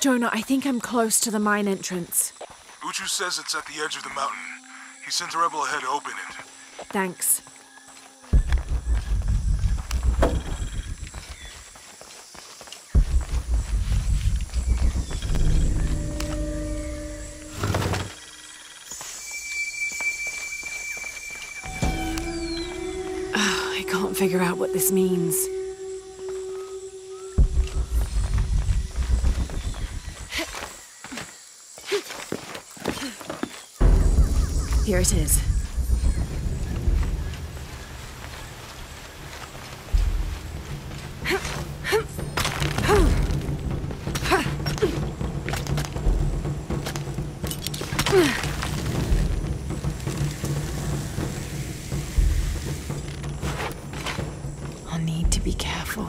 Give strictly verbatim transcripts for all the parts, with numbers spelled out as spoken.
Jonah, I think I'm close to the mine entrance. Uchu says it's at the edge of the mountain. He sent a rebel ahead to open it. Thanks. Oh, I can't figure out what this means. Here it is. I'll need to be careful.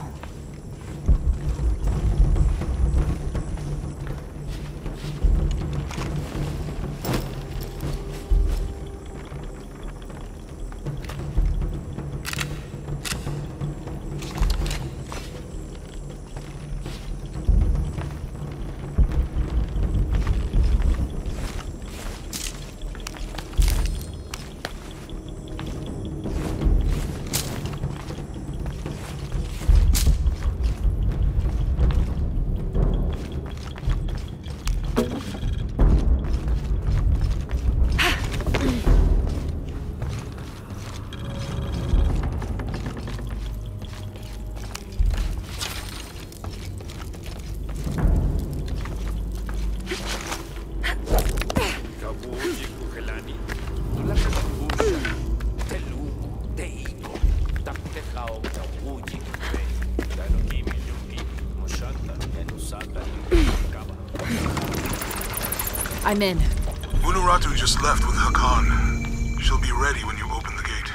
I'm in. Unuratu just left with Hakan. She'll be ready when you open the gate.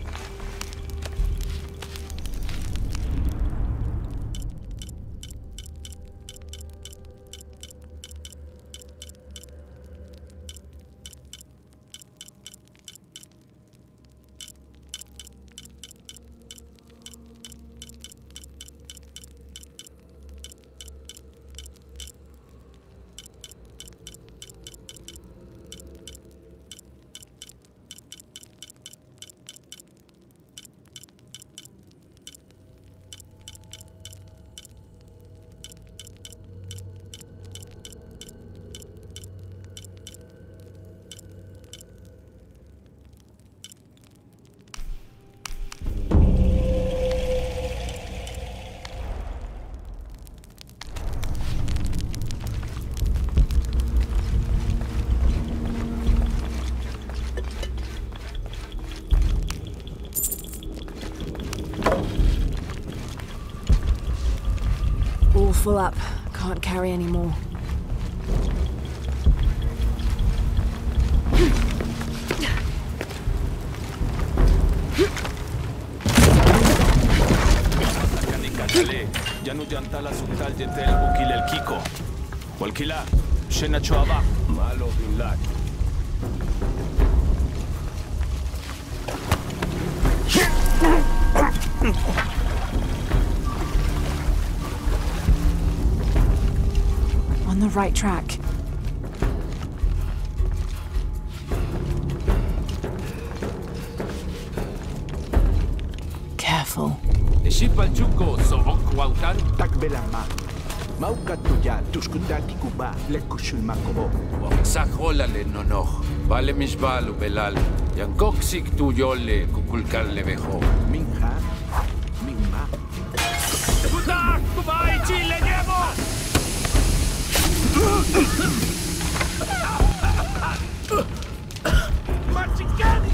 All full up. Can't carry any more. On the right track. Careful. Ishipalchuko so okwautan takbelama. Maukatuya tuskundati kuba lekushulmakobo. Saholale nonoch. Vale misbalu belal. Yankoksik tuyole kukulkan levejo. Minja. Minma. Kutak kubai chile llevo. Machicani.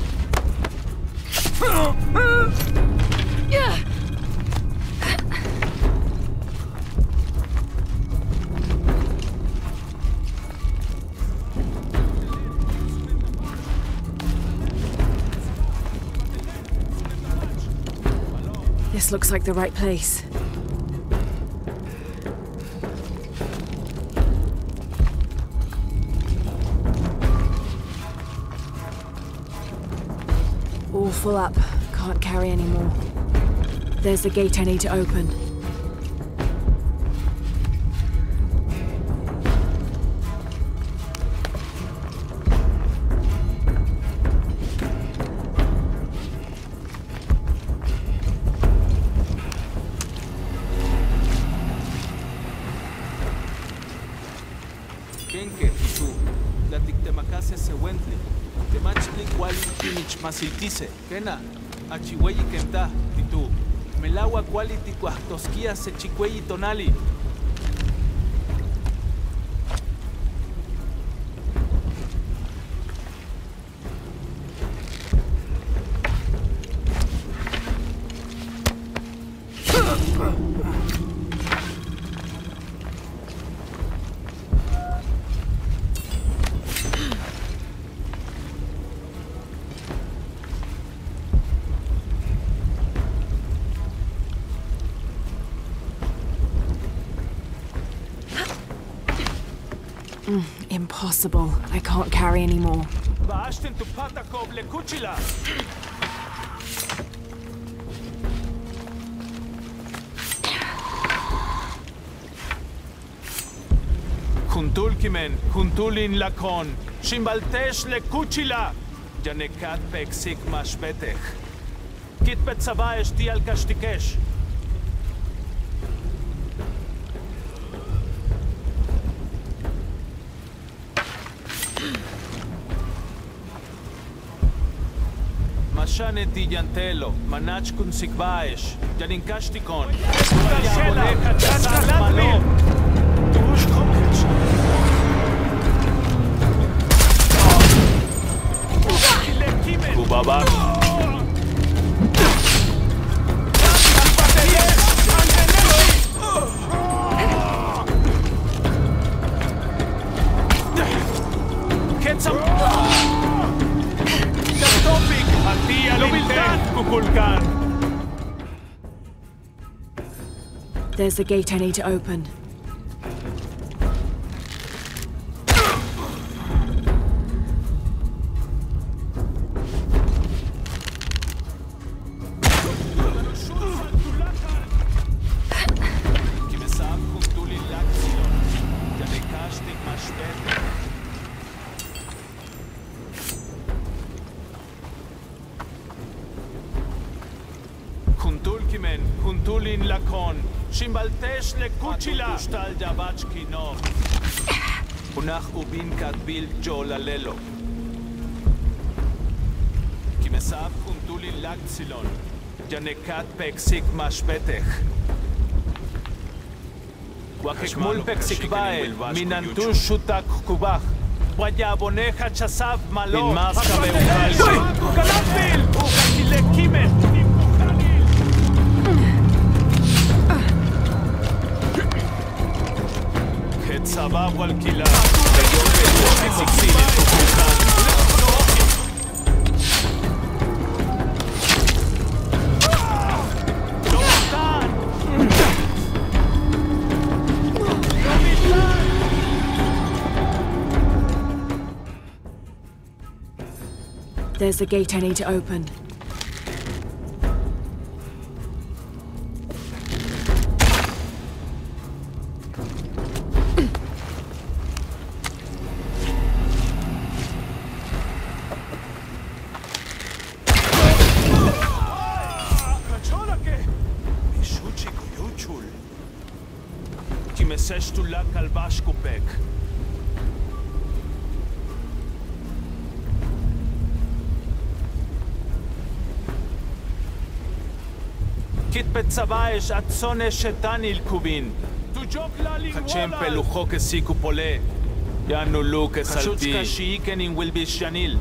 This looks like the right place. All full up. Can't carry any more. There's the gate I need to open. Kenke, tú. La tictemacase se wentli. Temachli cual pinich masiltise. Kena. Achihueyi kenta, titu. Melagua cuali ticuastosquia se chicueyi tonali. Mm, impossible. I can't carry anymore. Baashtin tu patakov le kuchila. Juntulkimen, juntulin lakon. Shimbaltesh le kuchila. Janekat peksik mashbetech. Kitpet savaesh ti al kashtikesh. Mashane ti yantelo, manach kun sikbaesh, janinkashtikon. Yaboleka chasas malo. Tush kokich. Kubaba. Ketsam. There's the gate I need to open. Juntulkimen, juntulin lakon. Shimbaltesh le kuchila. Tushtal jabachki no. Unach ubin katbil jolalelo. Kimesav juntulin laksilon. Janekat peksik mashbetech. Wakekmul peksik bael. Minantush shutak kubach. Wayaboneja chasav malo. In maska beukalse. Galapil. Ukakile kimen. Sabab al kila. There's the gate I need to open. Meseshtula kalbash kupek. Kitpet savaesh atzone shetanil kubin. Hachem pelucho que sikupole. Yanu lu que salti. Hachutska shiiken in wilbish yanil.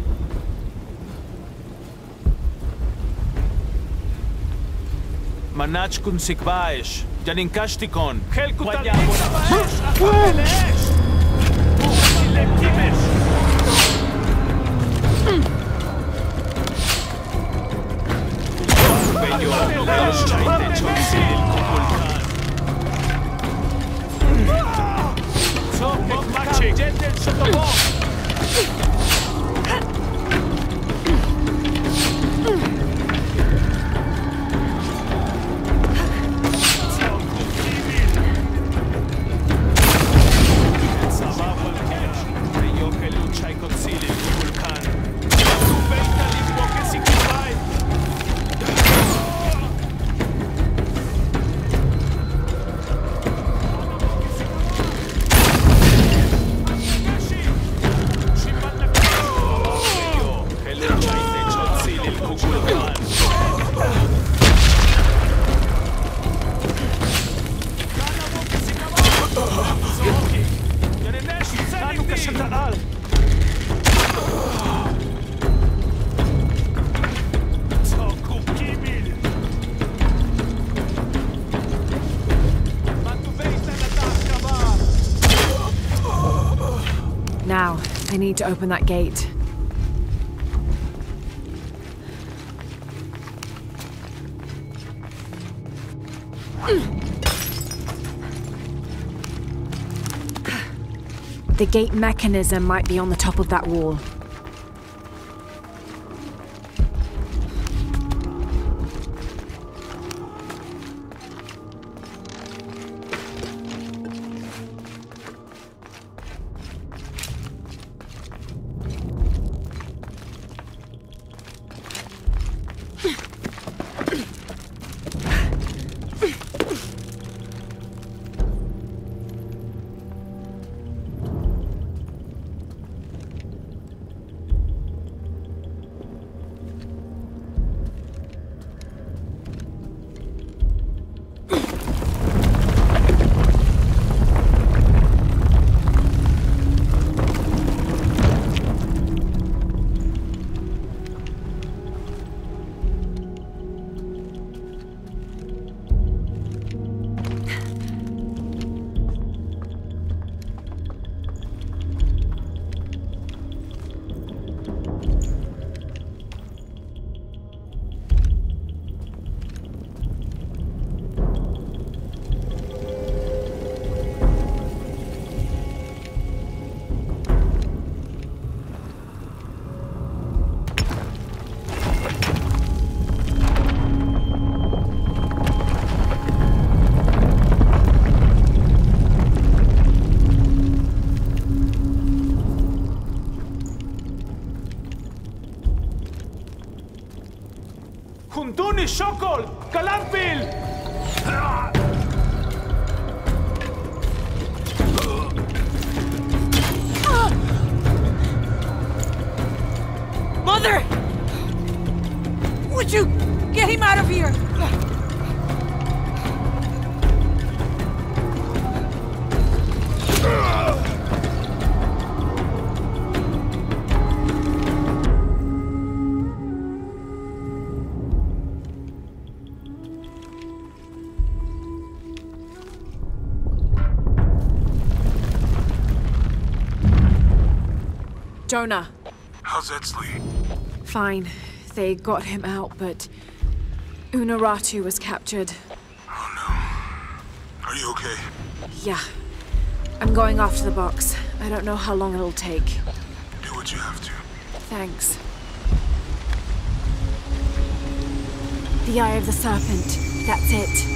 Manach kun sikbaesh. Janinkashtikon. Helkutal kitsabaesh. Akapeleesh. Ukakilekimesh. Bello. Bello chaite chonsil. Kukulkan. Zokek machik. Jetel shotobok. to need to open that gate. The gate mechanism might be on the top of that wall. Huntuni Shokol! Kalanpil! Mother! Would you get him out of here? Jonah. How's Etzli? Fine. They got him out, but Unuratu was captured. Oh no. Are you okay? Yeah. I'm going after the box. I don't know how long it'll take. Do what you have to. Thanks. The Eye of the Serpent. That's it.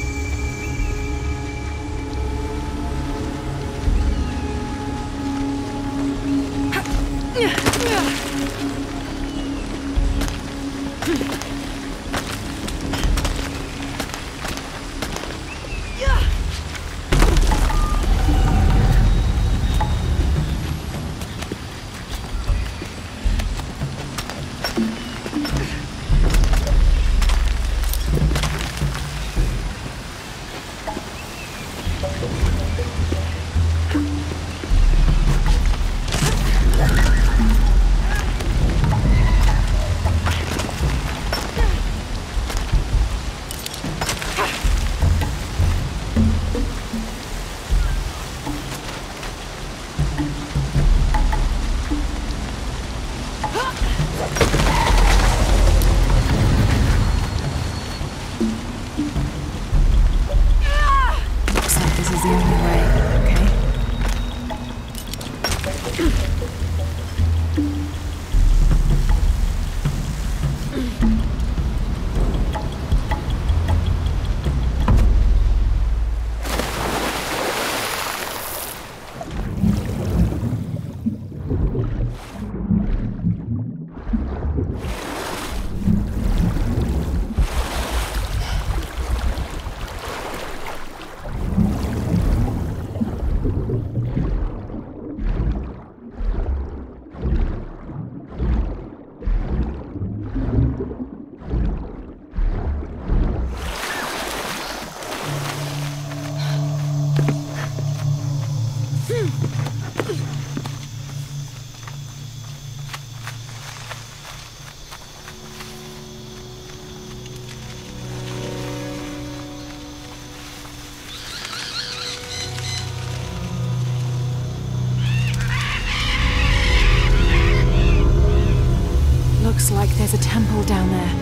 like there's a temple down there.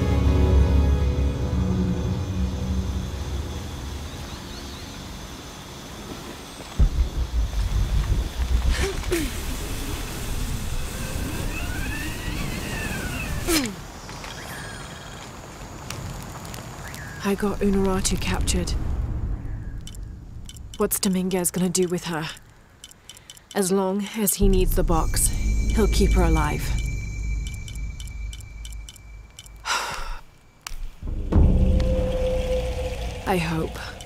I got Unuratu captured. What's Dominguez gonna do with her? As long as he needs the box, he'll keep her alive. I hope.